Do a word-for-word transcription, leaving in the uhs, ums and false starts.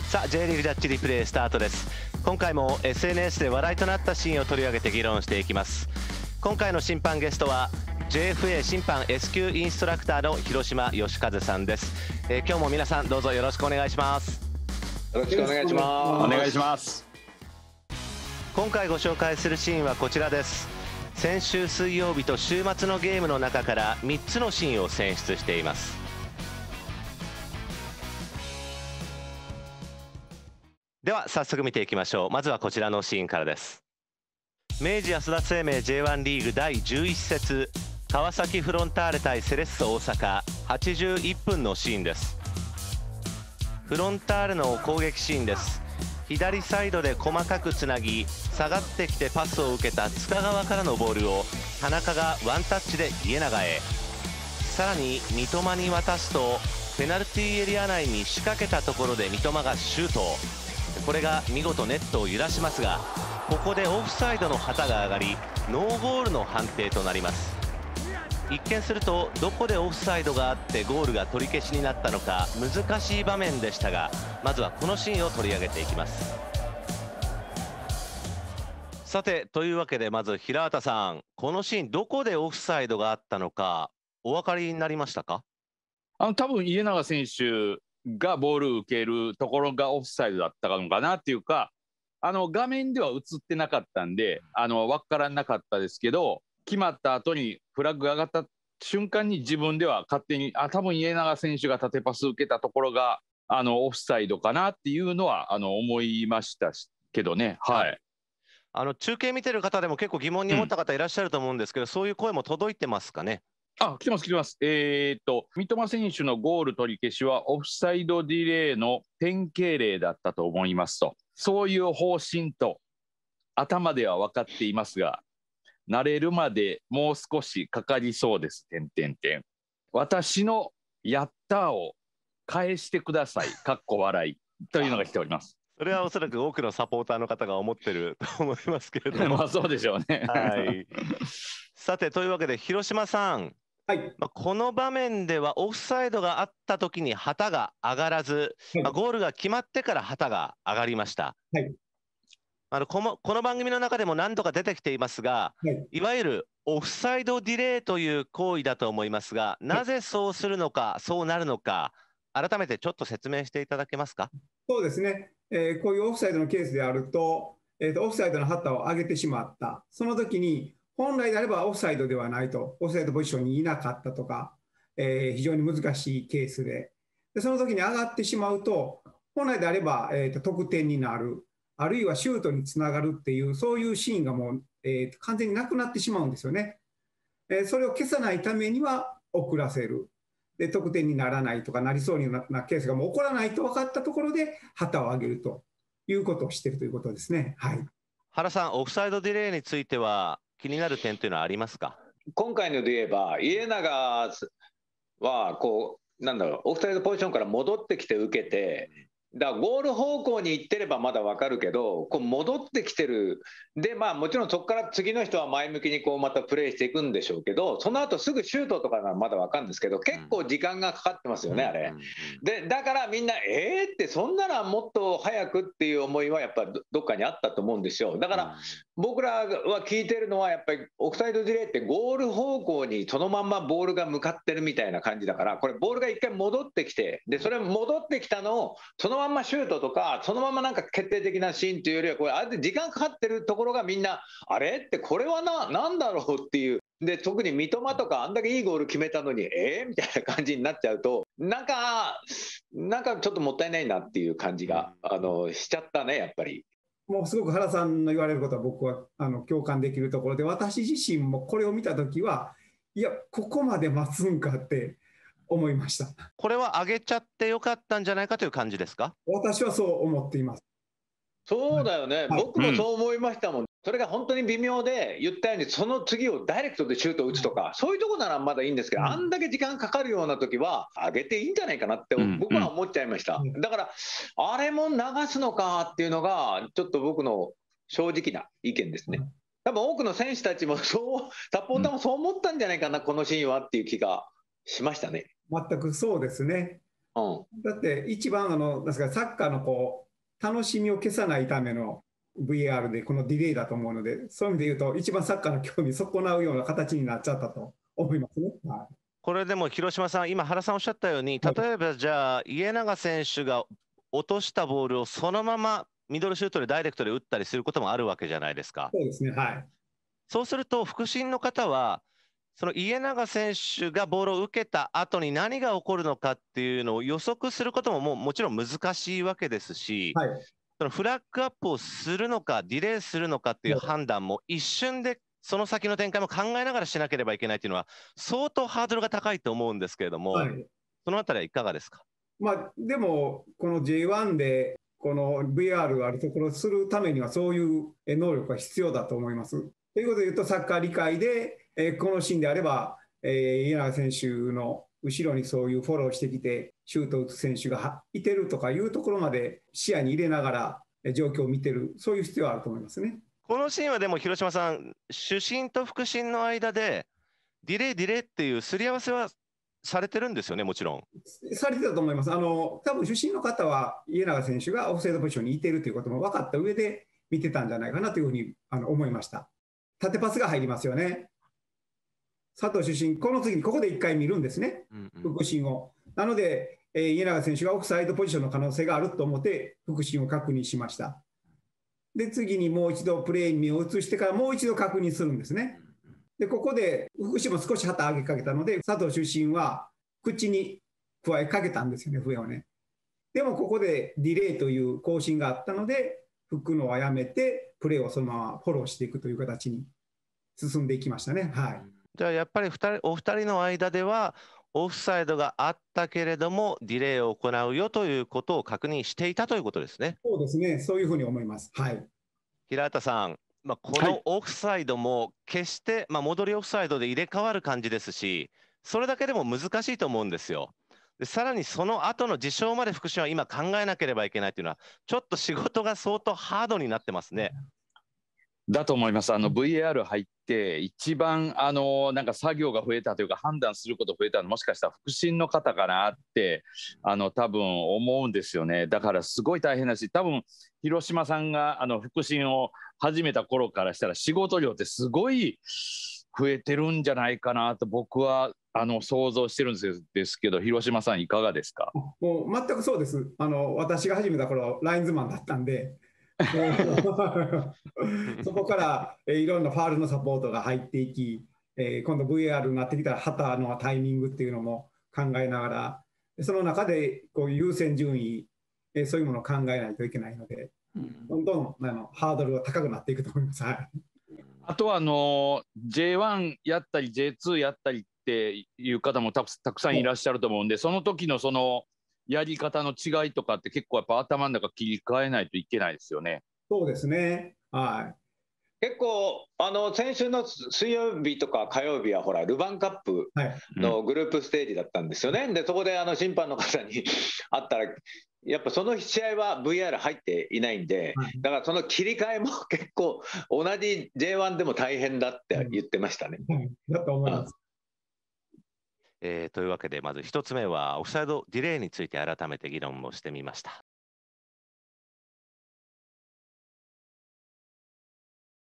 さあ J リーグジャッジリプレイスタートです。今回も エスエヌエス で話題となったシーンを取り上げて議論していきます。今回の審判ゲストは ジェイエフエー 審判 S 級インストラクターの広島義和さんです。えー、今日も皆さんどうぞよろしくお願いします。 よろしくお願いします。 お願いします。 今回ご紹介するシーンはこちらです。先週水曜日と週末のゲームの中からみっつのシーンを選出しています。では早速見ていきましょう。まずはこちらのシーンからです。明治安田生命 ジェイワン リーグだいじゅういち節、川崎フロンターレ対セレッソ大阪、はちじゅういっぷんのシーンです。フロンターレの攻撃シーンです。左サイドで細かくつなぎ、下がってきてパスを受けた塚川からのボールを田中がワンタッチで家長へ、さらに三笘に渡すとペナルティーエリア内に仕掛けたところで三笘がシュート。これが見事ネットを揺らしますが、ここでオフサイドの旗が上がりノーゴールの判定となります。一見するとどこでオフサイドがあってゴールが取り消しになったのか難しい場面でしたが、まずはこのシーンを取り上げていきます。さてというわけで、まず平畑さん、このシーンどこでオフサイドがあったのかお分かりになりましたか？ あの多分家長選手がボールを受けるところがオフサイドだったのかなっていうか、あの画面では映ってなかったんであの分からなかったですけど、決まった後にフラッグが上がった瞬間に自分では勝手にあ多分家長選手が縦パス受けたところがあのオフサイドかなっていうのはあの思いましたけどね。はい、 あの中継見てる方でも結構疑問に思った方いらっしゃると思うんですけど、うん、そういう声も届いてますかね？ あ、来てます来てます。えー、っと三笘選手のゴール取り消しはオフサイドディレイの典型例だったと思いますと、そういう方針と頭では分かっていますが、慣れるまでもう少しかかりそうです。点点点。私のやったーを返してください。かっこ笑いというのが来ております。 それはおそらく多くのサポーターの方が思ってると思いますけれどもまあそうでしょうね。 はい。さてというわけで広島さん、 はい、 まあ、この場面ではオフサイドがあった時に旗が上がらず、はい、まあ、ゴールが決まってから旗が上がりました。 はい、 あのこのこの番組の中でも何度か出てきていますが、はい、いわゆるオフサイドディレイという行為だと思いますが、なぜそうするのか、はい、そうなるのか、改めてちょっと説明していただけますか？ そうですね、えー、こういうオフサイドのケースであると、えーと、オフサイドの旗を上げてしまった、その時に本来であればオフサイドではないと、オフサイドポジションにいなかったとか、えー、非常に難しいケース で, でその時に上がってしまうと、本来であれば、えーと、得点になる、あるいはシュートにつながるっていう、そういうシーンがもう、えー、完全になくなってしまうんですよね。えー、それを消さないためには遅らせる。で得点にならないとかなりそうなケースがもう起こらないと分かったところで旗を上げるということをしているということですね。はい、 原さん、オフサイドディレイについては気になる点というのはありますか？ 今回ので言えば家長はこうなんだろう、オフサイドポジションから戻ってきて受けて、だからゴール方向に行ってればまだ分かるけど、こう戻ってきてるで、まあ、もちろんそこから次の人は前向きにこうまたプレーしていくんでしょうけど、その後すぐシュートとかならまだ分かるんですけど、結構時間がかかってますよね、あれで。だからみんなえーってそんならもっと早くっていう思いはやっぱりどっかにあったと思うんですよ。だから僕らは聞いてるのはやっぱりオフサイドディレイってゴール方向にそのまんまボールが向かってるみたいな感じだから、これボールが一回戻ってきて、でそれ戻ってきたのをそのまんまシュートとかそのままなんか決定的なシーンというよりは、これあれで時間かかってるところがみんなあれってこれはななんだろうっていう。で特に三笘とかあんだけいいゴール決めたのにえーみたいな感じになっちゃうと、なんかなんかちょっともったいないなっていう感じがあのしちゃったね、やっぱり。 もうすごく原さんの言われることは僕はあの共感できるところで、私自身もこれを見たときはいやここまで待つんかって思いました。 これは上げちゃってよかったんじゃないかという感じですか？ 私はそう思っています。 そうだよね、 はい、 僕もそう思いましたもん、うん、それが本当に微妙で言ったようにその次をダイレクトでシュートを打つとか、そういうとこならまだいいんですけど、うん、あんだけ時間かかるような時は上げていいんじゃないかなって僕は思っちゃいました、うんうん、だからあれも流すのかっていうのがちょっと僕の正直な意見ですね。多分多くの選手たちもそうサポーターもそう思ったんじゃないかな、このシーンはっていう気がしましたね。 全くそうですね。 うん、 だって一番あのなんですか、サッカーのこう楽しみを消さないための ブイエーアール でこのディレイだと思うので、そういう意味で言うと一番サッカーの興味損なうような形になっちゃったと思いますね。はい、 これでも広島さん、今、原さんおっしゃったように、例えばじゃあ、家長選手が落としたボールをそのままミドルシュートでダイレクトで打ったりすることもあるわけじゃないですか。 そうですね、はい、 そうすると、腹心の方は、その家長選手がボールを受けた後に何が起こるのかっていうのを予測することももうもちろん難しいわけですし、 はい、 そのフラッグアップをするのか、ディレイするのかっていう判断も一瞬でその先の展開も考えながらしなければいけないっていうのは、相当ハードルが高いと思うんですけれども、 はい、 そのあたりはいかがですか。 まあ、でも、この ジェイワン でこの ブイアール があるところをするためには、そういう能力が必要だと思います。ということで言うと、サッカー理解で、えー、このシーンであれば、えー、家長選手の後ろにそういうフォローしてきて、シュートを打つ選手がいてるとかいうところまで視野に入れながら、状況を見てる、そういう必要があると思いますね。 このシーンはでも、広島さん、主審と副審の間で、ディレイ、ディレイっていうすり合わせはされてるんですよね、もちろん。 されてたと思います。あの多分主審の方は、家長選手がオフサイドポジションにいてるということも分かった上で見てたんじゃないかなというふうにあの思いました。縦パスが入りますよね。佐藤主審、この次にここでいっかい見るんですね、副審を。なので、えー、家長選手がオフサイドポジションの可能性があると思って、副審を確認しました。で、次にもう一度プレーに目を移してからもう一度確認するんですね。で、ここで副審も少し旗上げかけたので、佐藤主審は口に加えかけたんですよね、笛をね。でもここでディレイという更新があったので、吹くのはやめて、プレーをそのままフォローしていくという形に進んでいきましたね。はい。 じゃあやっぱりふたりお二人の間では、オフサイドがあったけれども、ディレイを行うよということを確認していたということですね。 そうですね、そういうふうに思います。はい、 平畑さん、まあ、このオフサイドも決して、まあ、戻りオフサイドで入れ替わる感じですし、それだけでも難しいと思うんですよ。でさらにその後の事象まで副審は今考えなければいけないというのは、ちょっと仕事が相当ハードになってますね。 だと思います。あの ブイエーアール 入って一番あのなんか作業が増えたというか判断すること増えたのもしかしたら副審の方かなってあの多分思うんですよね。だからすごい大変だし、多分広島さんがあの副審を始めた頃からしたら仕事量ってすごい増えてるんじゃないかなと僕はあの想像してるんですですけど、広島さんいかがですか。 もう全くそうです。あの私が始めた頃ラインズマンだったんでそこからえいろんなファールのサポートが入っていき、えー、今度 ブイエーアール になってきたら旗のタイミングっていうのも考えながら、その中でこう優先順位、えー、そういうものを考えないといけないので、どんどんあのハードルが高くなっていくと思います。はい、 あとはあの ジェイワン やったり ジェイツー やったりっていう方もたくたくさんいらっしゃると思うんで、その時のそのやり方の違いとかって結構やっぱ頭の中切り替えないといけないですよね。 そうですね。はい。 結構あの先週の水曜日とか火曜日はほらルヴァンカップのグループステージだったんですよね。はい、でそこであの審判の方に会ったらやっぱその試合は ブイエーアール 入っていないんで、はい、だからその切り替えも結構同じ ジェイワン でも大変だって言ってましたね。 うん、だと思います。 えー、というわけでまずひとつめはオフサイドディレイについて改めて議論をしてみました。